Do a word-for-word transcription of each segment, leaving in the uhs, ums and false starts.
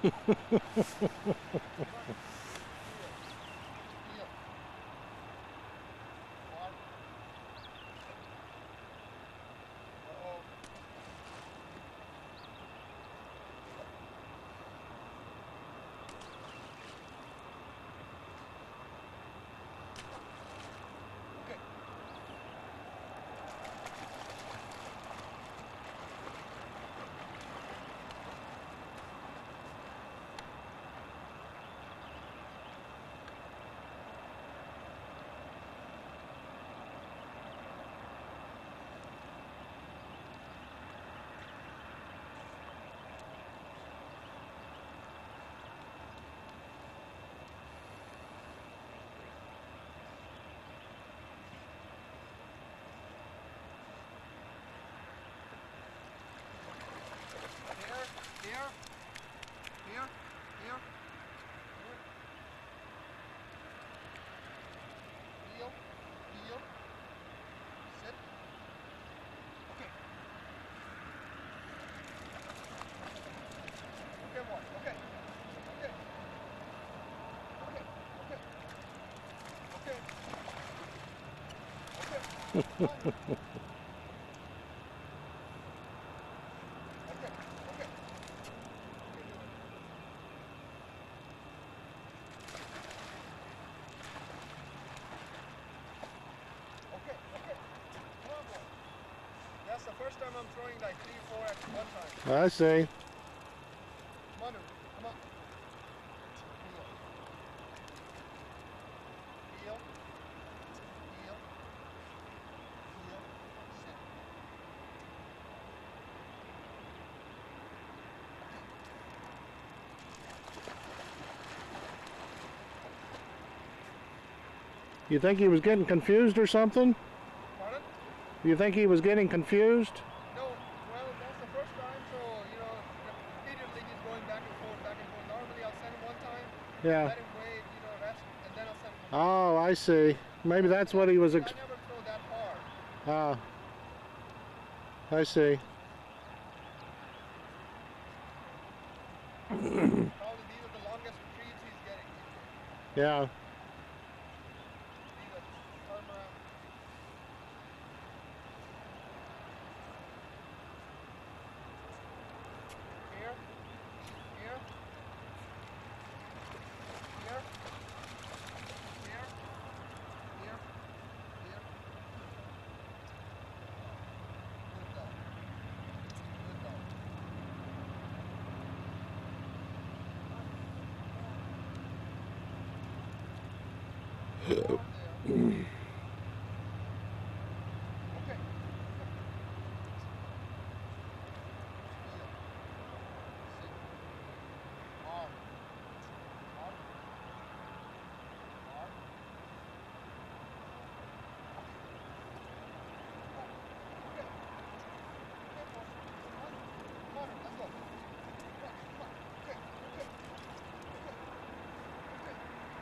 Here, here, here, here. Heel, heel, sit. Okay. Okay, boy. Okay. Okay. Okay. Okay. Okay. Okay. Okay. That's the first time I'm throwing like three, four at one time. I see. Come on, come on. Heel. Heel. Heel. Heel. Sit. You think he was getting confused or something? Pardon? You think he was getting confused? No, well, that's the first time, so, you know, repeatedly he's going back and forth, back and forth. Normally I'll send him one time, Yeah. let him wait, you know, rest, and then I'll send him. Oh, I see. Maybe that's what he was. Ex I never throw that hard. Ah, I see. Probably these are the longest retrieves he's getting. Yeah. These are turn around. Here, here, here, here, here, here. Good dog. Good dog. Okay. Arm. Arm. Arm. Okay. Okay, boss. Come on. Come on, let's go. Come on, come on. Okay, okay. Okay. Okay.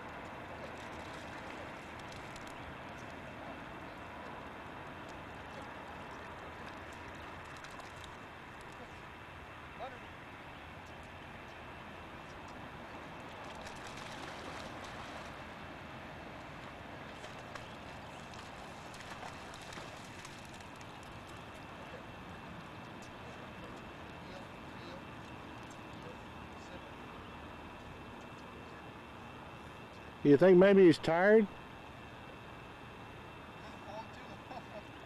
Run it. Heel, heel, heel, sit. You think maybe he's tired? Little ball too.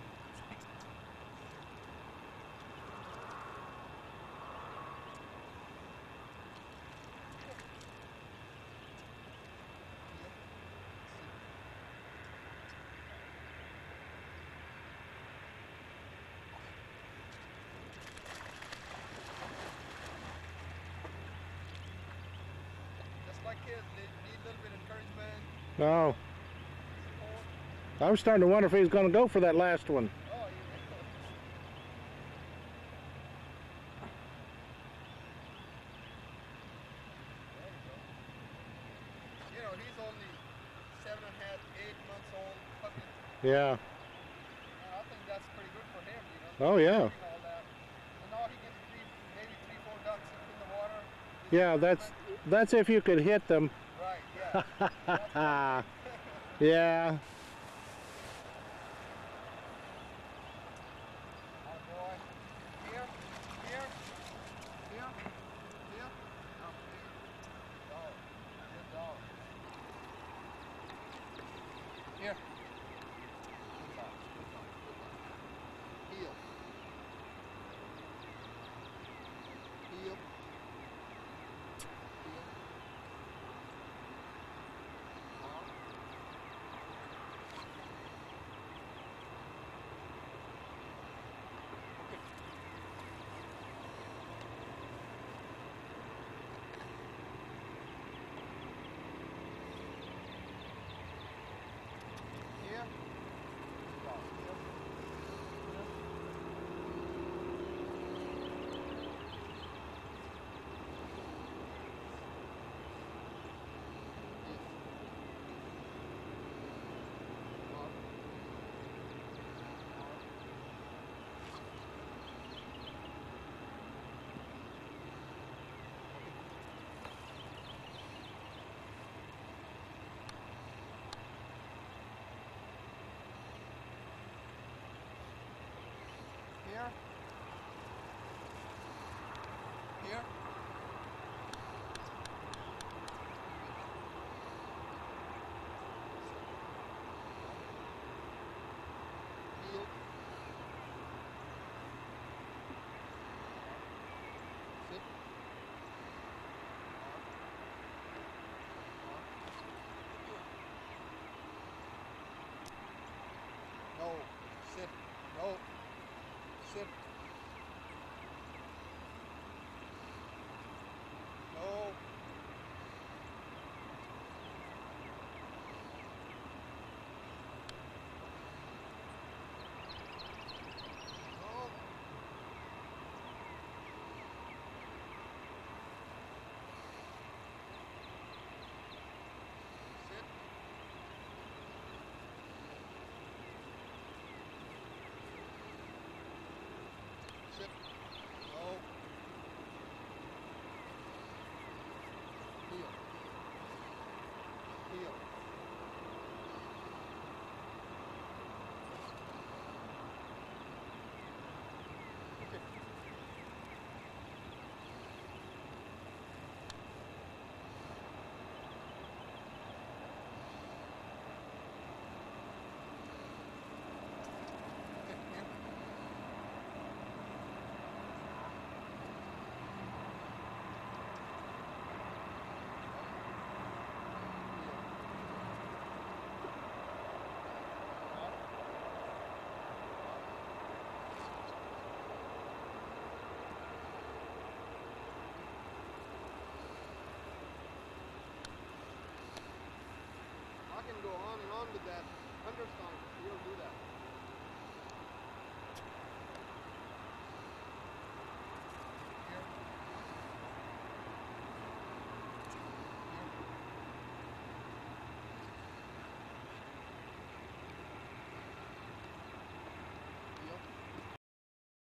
Just like kids, they need a little bit of encouragement, No. support. I was starting to wonder if he was going to go for that last one. Oh, you There you go. You know, he's only seven and a half, eight months old, puppy. Yeah. Uh, I think that's pretty good for him, you know. Oh, yeah. Doing all that. And now he gets three, maybe three, four ducks in the water. Yeah, that's that's if you could hit them. Right, yeah. That's right. Yeah. Oh boy. Here, here, here, here. Now here. Dog. Good dog. Here. Good dog. Good dog. Good dog. Heel. Heel. Heel. Arm. Okay. Here. Good dog. Here. Here. Here. Arm. Arm. Okay. Here. Here. Heel. Sit. Arm. Arm. No. Sit. No. Sit. No. No. Sit. Sit. No. Heel. Heel. Okay. Okay. Here. I can go on and on with that